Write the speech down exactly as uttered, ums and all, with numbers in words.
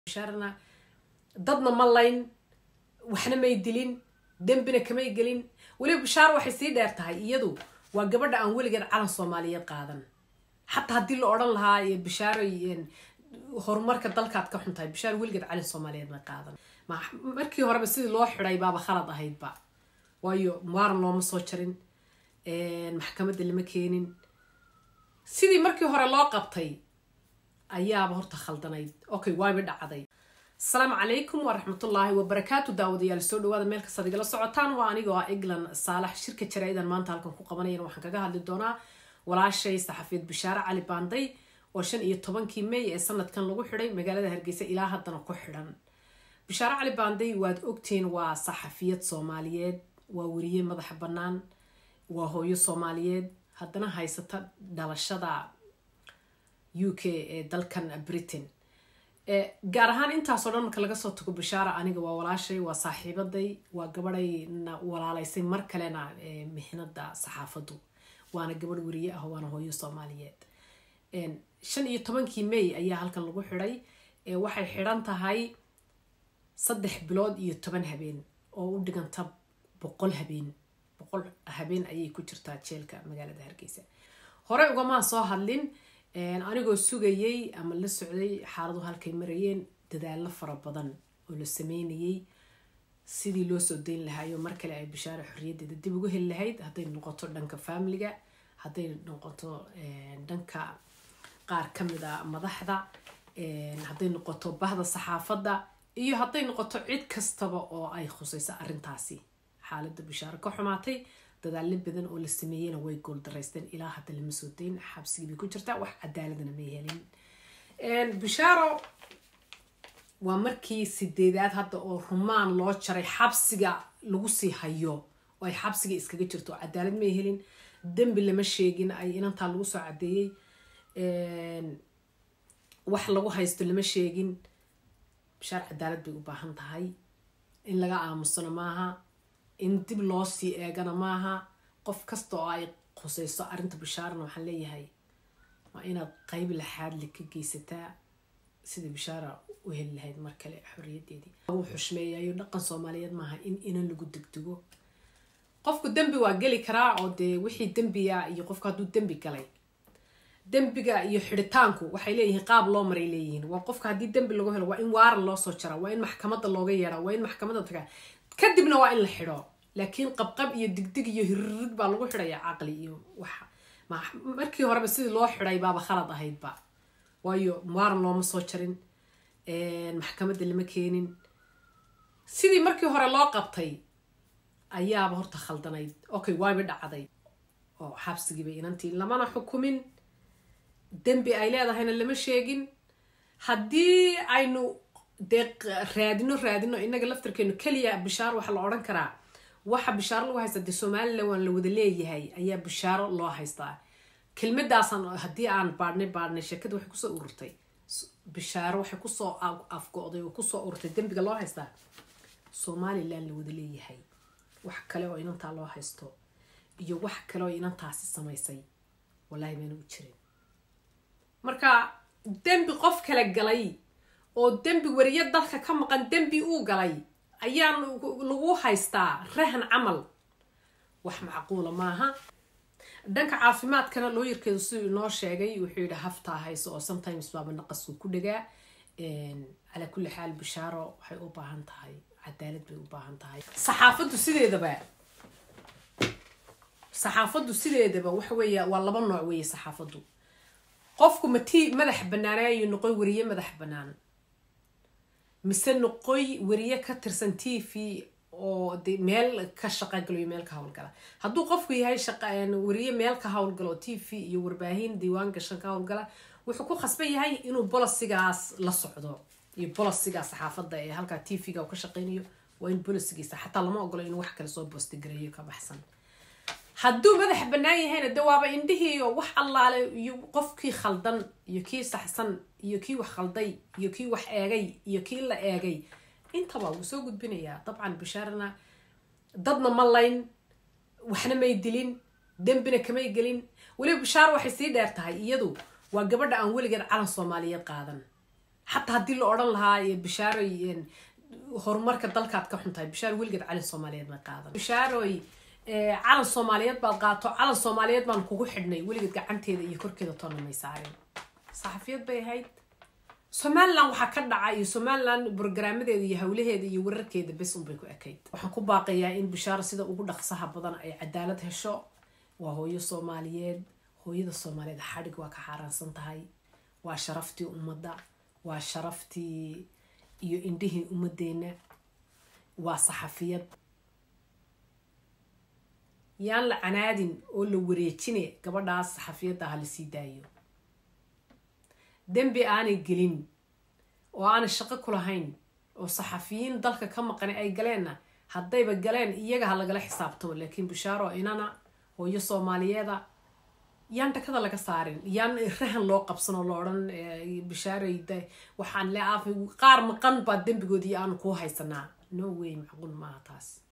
بشارنا ضدنا مالين وحنا ما يدلين دنبنا كما يقلين ولي بشار waxay sii dheertahay iyadu waa gabadha aan weligeed calan Soomaaliyeed qaadan hatta hadii la oran lahaa ee bishaaro horumarka dalkaad ka xuntahay bishaar weligeed calan Soomaaliyeed ma qaadan markii hore sidii loo xiray baaba khalad ahayd ba waayo maar looma soo jarin ee maxkamadda lama keenin sidii markii hore loo qabtay ayaaba horta khaldanayd okay waaba dhacday. السلام عليكم ورحمة الله وبركاته داود يا السود وهذا ملك صديق الله سعطان وأنا جوا إجلان صالح شركة شرائدا ما أنت هلكم قبناين وحكاها للدونا ولا شيء صحفية بشارة علي باندي وشان يطبن كيمي السنة كان لو حري مجال هرجيسة إلى هذا نقحرا بشارة علي باندي واد أكتين وصحفية صوماليات وورية مذهب بنان وهو صوماليات هذانا هاي ستة دلشة يو كي دلكن بريتن gaar ahaan intaas oo dhan marka laga soo tago bishaara aniga waa walaashay waa saaxiibaday waa gabadhayna walaalaysay mar kalena mihnada saxaafadu waana gabadh wariye ah waana hooyo Soomaaliyeed een shan iyo tobankii May ayaa halkan lagu xiray ee waxay xiran tahay saddex bilood iyo toban habeen oo u dhiganta boqol habeen boqol habeen ayay ku jirtaa jeelka magaalada Hargeysa hore uga ma soo hadlin een anigoo sugayay ama la socday xaaladu halkay marayeen dadaal fara badan oo la sameeyay sidii loo soo deyn lahayo mar kale ay bishaaro xorriyadeeda dib ugu heli lahayd haday noqoto dhanka family-ga haday noqoto een dhanka qaar kamida madaxda een haday noqoto bahda saxaafada iyo haday noqoto cid kastaba oo ay khusayso arintaasi xaaladda bishaaro ka xumaatay dadaal badan oo la sameeyay way gool dareysteen ilaa hadda lama soo deyn xabsiga ku jirta wax cadaaladna ma helin een bishaaro waa markii sideedaad hadda oo rumaan loo jaray xabsiga lagu sii hayo oo ay xabsiga iskaga jirto cadaalad ma helin dambi lama sheegin ay inanta lagu soo cadeeyay een wax lagu haysto lama sheegin bishaar cadaalad bay u baahan tahay in laga aamusano maaha in dib loo sii eegana maaha qof kasta oo ay khusayso arinta bishaarna waxaan leeyahay waa inaad qayb laxaad li ka geysataa sida bishaara u heli lahayd mar kale xorriyadeedii uu xushmeeyayo dhaqan Soomaaliyeed maaha in inan lagu degdego qofku dambi waa gali karaa oo de wixii dambiya iyo qofka haduu dambi galay dambiga iyo xiritaanku waxay leeyihiin qaab loo maray leeyihiin waa qofka hadii dambi lagu helo waa in waar loo soo jara waa in maxkamadda looga yeeraa waa in maxkamadda taga kadibna waa in la xiro laakiin qabqab iyo digdig iyo hirrig baa lagu xiraya aqli iyo waxa markii hore sidii loo xiray baaba khalad ahayd ba waayo maar looma soo jarin ee maxkamadda lama keenin sidii markii hore loo qabtay ayaaba horta khaldanayd okay waaba dhacday oo xabsigii bay inantii lamana xukumin dambi ay leedahayna lama sheegin hadii aynu deeq raadino raadino inaga laftarkeenu kaliya bishaar waxa la oran karaa waxa bishaar lagu haysta Soomaaliland waan la wada leeyahay ayaa bishaaro loo haystaa kelmadaasan hadii aan baadnay baadnay shakada wax ku soo ururtay bishaaro waxa ku soo afgooday oo ku soo ururtay dambiga loo haystaa Soomaaliland la wada leeyahay wax kale oo inanta loo haysto iyo wax kale oo inantaasi sameysay wallahi ma u jirin marka dambi qof kale galay oo dambi wariye dalka ka maqan dambi uu galay ayaan lagu haystaa rahan amal wax macquul maaha dhanka caafimaadkana loo yirkeedo sidoo noo sheegay wuxuu yiraahdaa hafta hayso oo sometimes baaba naqas ku dhagaa een ala kulli xaal bishaaro waxay u baahan tahay cadaalad bay u baahan tahay saxaafadu sideedaba saxaafadu sideedaba waxa weeye waa laba nooc weeye saxaafadu qofku matii madax banaanayo noqoy wariye madax banaan mise noqoy wariye ka tirsan T V oo de meel ka shaqo galo meel ka hawl gala haduu qofku yahay shaqaan wariye meel ka hawl galo T V iyo warbaahin diiwaan gashan ka hawl gala wuxuu ku khasban yahay inuu bolisigaas la socdo iyo bolisiga saxaafada ee halka T V-ga ka shaqeynayo waa in bolisigiisa xataa lama ogolo inuu wax kale soo post gareeyo ka baxsan hadduu madax banaan yahay dawaaba indhihiyo wax allaale iyo qofkii khaldan iyo kii saxsan iyo kii wax khalday iyo kii wax eegay iyo kii la eegay intaba uu soo gudbinayaa dabcan bishaarna dadna malayn waxna ma yidilin dambina kama ygelin wali bishaar waxay sii dheertahay iyadu waa gabadha aan weligeed calan Soomaaliyeed qaadan حتى هدي اللي أوران لها بشارة هرمارك دالكات كحنتاي بشار ولقد على الصوماليات ما قاعدة بشارة على الصوماليات بالقاطع على الصوماليات ما نكوجو حدني ولقد قعنتي يكور كده طن ما يسارين صحفيات بيهايد سومالان waxaa ka dhacay Soomaaliland barnaamijyada iyo hawlaheeda iyo wararkeeda bes un bay ku ekeyd waxaan ku baaqayaa in bishaar sida ugu dhaqsaha badan ay cadaalad hesho waa hooyo Soomaaliyeed hooyada Soomaaliyeed xadhig waa ka xaraansan tahay waa sharaftii ummadda waa sharaftii iyo indhihii ummadeena waa saxafiyad yaan la canaadin oo la wareejine gabadhaas saxafiyadda hal si daayo dembi aanay gelin oo aan shaqo ku lahayn oo saxafiyiin dalka ka maqan ay galeena haddayba galeen iyaga ha laga xisaabtamo laakiin bishaaro inana hooyo Soomaaliyeeda yaan takada laga saarin yaan rahan loo qabsan oo looran bishaarayda waxaan la aafay qaar maqan ba dembigoodii aan ku haysanaa no way macquul ma taas